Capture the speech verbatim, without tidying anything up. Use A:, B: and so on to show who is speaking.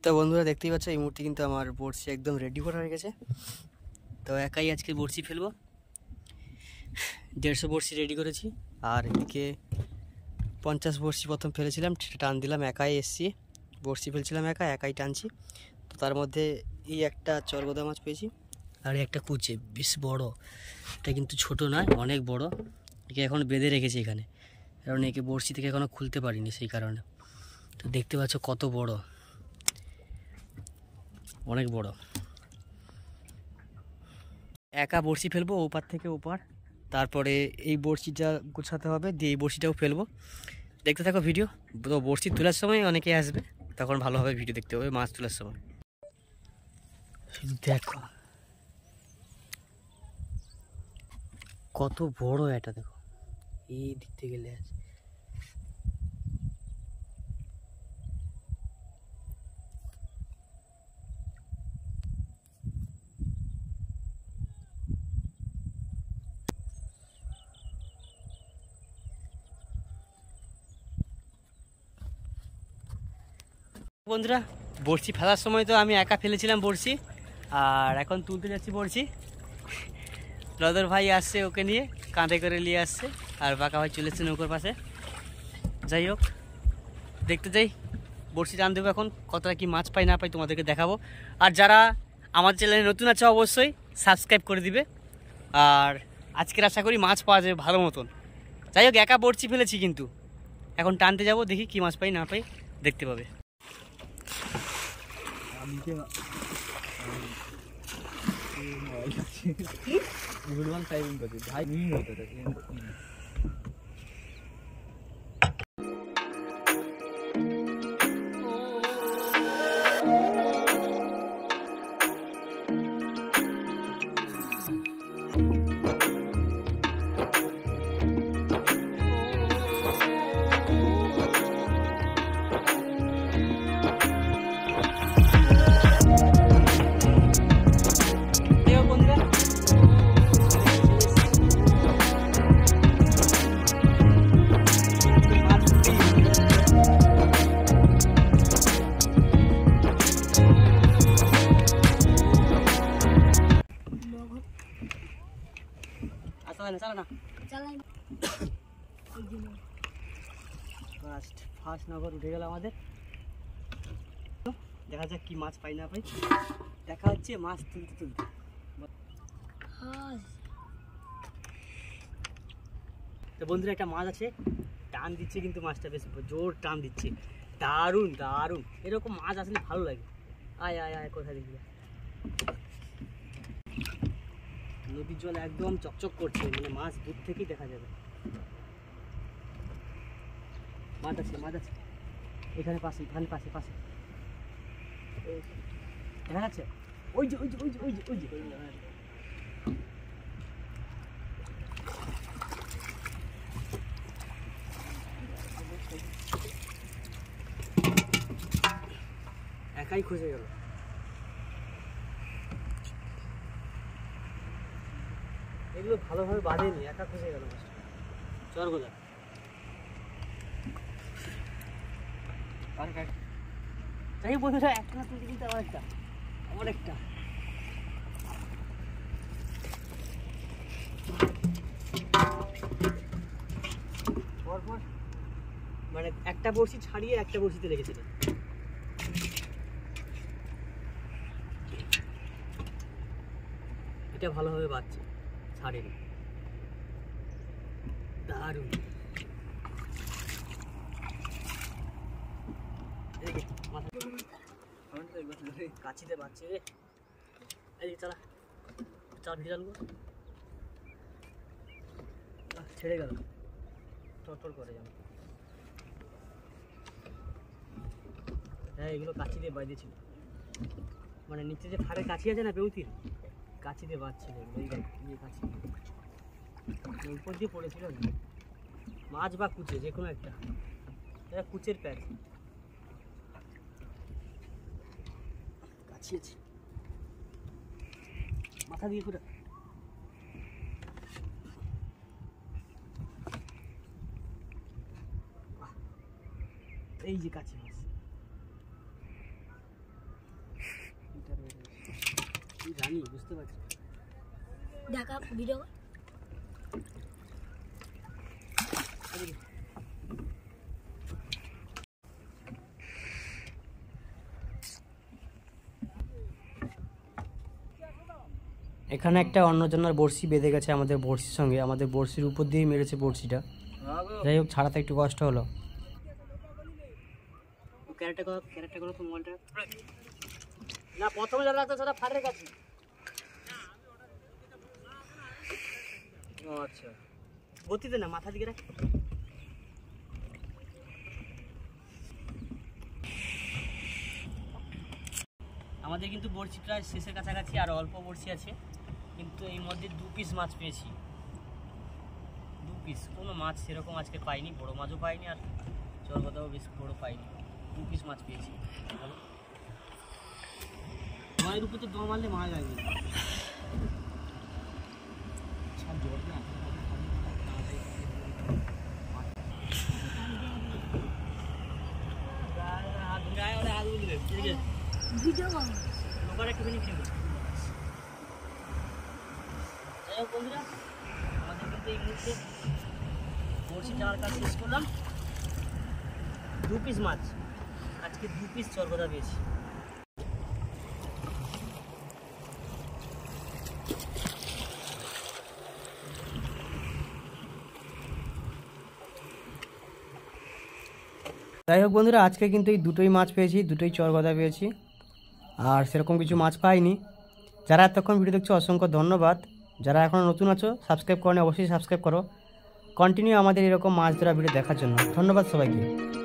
A: তো বন্ধুরা দেখতেই পাচ্ছ এই মুহূর্তে কিন্তু আমার বড়শি একদম রেডি করা হয়ে গেছে। তো একাই আজকে বড়শি ফেলবো, দেড়শো বড়শি রেডি করেছি। আর এদিকে পঞ্চাশ বড়শি প্রথম ফেলেছিলাম, টান দিলাম, একাই এসছি, বড়শি ফেলছিলাম একা একাই টানছি। তো তার মধ্যে এই একটা চরগোদা মাছ পেয়েছি আর একটা কুচে বেশ বড়, এটা কিন্তু ছোট নয়, অনেক বড়। একে এখন বেঁধে রেখেছি এখানে, কারণ একে বড়শি থেকে এখনও খুলতে পারিনি সেই কারণে। তো দেখতে পাচ্ছ কত বড়, অনেক বড়। একা বড়শি ফেলবো ওপার থেকে ওপার, তারপরে এই বড়শিটা গোছাতে হবে, দিয়ে এই বড়শিটাও ফেলবো। দেখতে থাকো ভিডিও। তো বড়শি তোলার সময় অনেকে আসবে, তখন ভালোভাবে ভিডিও দেখতে হবে মাছ তোলার সময়। শুধু দেখো কত বড় এটা, দেখো এই দিক থেকে গেলে আছে। বন্ধুরা বড়শি ফেলার সময় তো আমি একা ফেলেছিলাম বড়শি, আর এখন তুলতে যাচ্ছি বড়শি। রদর ভাই আসছে ওকে নিয়ে, কাঁধে করে নিয়ে আসছে, আর বাঁকা ভাই চলে এসছে নৌকোর পাশে। যাই হোক দেখতে যাই, বড়শি টান দেবো এখন, কতটা কি মাছ পাই না পাই তোমাদেরকে দেখাবো। আর যারা আমার চ্যানেলে নতুন আছে অবশ্যই সাবস্ক্রাইব করে দিবে। আর আজকের আশা করি মাছ পাওয়া যাবে ভালো মতন। যাই হোক একা বড়শি ফেলেছি, কিন্তু এখন টানতে যাব, দেখি কি মাছ পাই না পাই, দেখতে পাবে। ফার্স্ট ফার্স্ট নগর উঠে গেল আমাদের। দেখা যাক কি মাছ পাই না পাই, দেখা হচ্ছে মাছ তুলতে তুলতে। তো বন্ধুরা একটা মাছ আছে, টান দিচ্ছে কিন্তু মাছটা বেশ জোর টান দিচ্ছে, দারুণ দারুণ। এরকম মাছ আসলে ভালো লাগে। আয় আয় আয়, কোথায় দেখবি, নদীর জল একদম চকচক করছে, মানে মাছ দূর থেকেই দেখা যাবে। মাছ আছে মাছ আছে এখানে পাশে, এখানে পাশে পাশে দেখা যাচ্ছে, ওই যে ওই যে ওই যে ওই যে ওই যে একাই খসে গেল। এগুলো ভালোভাবে বাঁধেনি, একা খসে গেল মাছটা। চরগোদা যাই বন্ধুরা, একটা না তুলতে কিন্তু আবার একটা আবার একটা পরপর, মানে একটা বড়শি ছাড়িয়ে একটা বড়শিতে লেগেছিল। এটা ভালোভাবে বাঁধছে, ছাড়েনি, দারুণ। কাছিতে বাঁচছে রে, এই চালা চাল ভিড় আনবো, ছেড়ে গেল, টর করে যাবে। হ্যাঁ এগুলো কাছি দিয়ে বাঁধেছিল, মানে নিচে যে ফাড়ের কাছি আছে না পেউতির, কাছি দিয়ে বাঁধছিল এই কাছি, উপর দিয়ে পড়েছিল মাছ বা কুচে যে কোনো একটা, এটা কুচের প্যাচ কাছিয়েছে, মাথা দিয়ে পুরো। এই যে কাছে মাছ, জানি, বুঝতে পারছি।
B: দেখা ভিডিও
A: এখানে একটা অন্যজনের বড়শি বেঁধে গেছে আমাদের বড়শির সঙ্গে, আমাদের বড়শির উপর দিয়েই মেরেছে বড়শিটা। যাই হোক, ছাড়াতে একটু কষ্ট হলো। ক্যারেটটা করো, ক্যারেটটা করো তো মোবাইলটা না, প্রথমে যারা লাগতো সেটা ফাটের কাছে। ও আচ্ছা, গতিতে না, মাথা দিকে রাখ। আমাদের কিন্তু বড়শি প্রায় শেষের কাছাকাছি, আর অল্প বড়শি আছে, কিন্তু এই মধ্যে দু পিস মাছ পেয়েছি। দু পিস, কোনো মাছ সেরকম আজকে পাইনি, বড় মাছও পাইনি, আর চরগদাও বেশ বড় পাইনি। দু পিস মাছ পেয়েছি। মায়ের উপর তো দোয়া মারলে মারা যাবে।
B: ভিডিও
A: যাই হোক বন্ধুরা, আমাদের কিন্তু এই মুহূর্তে বড়শি যাওয়ার কাজ শেষ করলাম। দু পিস মাছ, আজকে দু পিস চরগদা পেয়েছি। যাই হোক বন্ধুরা, আজকে কিন্তু এই দুটোই মাছ পেয়েছি, দুটোই চরগদা পেয়েছি, আর সেরকম কিছু মাছ পাইনি। যারা এতক্ষণ ভিডিও দেখছো অসংখ্য ধন্যবাদ। যারা এখনও নতুন আছো, সাবস্ক্রাইব করো, অবশ্যই সাবস্ক্রাইব করো, কন্টিনিউ আমাদের এরকম মাছ ধরা ভিডিও দেখার জন্য। ধন্যবাদ সবাইকে।